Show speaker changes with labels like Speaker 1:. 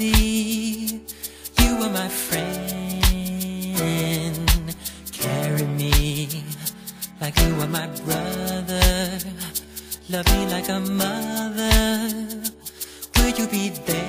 Speaker 1: see you are my friend. Carry me like you are my brother. Love me like a mother. Will you be there?